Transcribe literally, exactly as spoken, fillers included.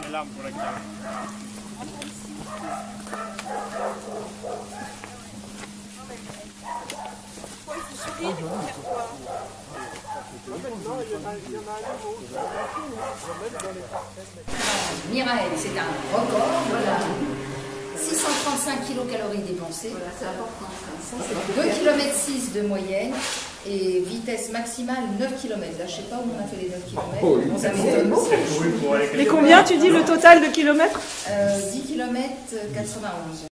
une larme pour la guitare. Miraël, c'est un record, voilà. six cent trente-cinq kilocalories dépensées, Voilà, c'est important ça. Ça, deux virgule six kilomètres de moyenne et vitesse maximale neuf kilomètres. Là, je ne sais pas où on a fait les neuf kilomètres. Oh, oui. Bon, ça m'étonne. Oui, pour aller Mais combien tu dis le total de kilomètres? Euh, dix kilomètres quatre-vingt-onze.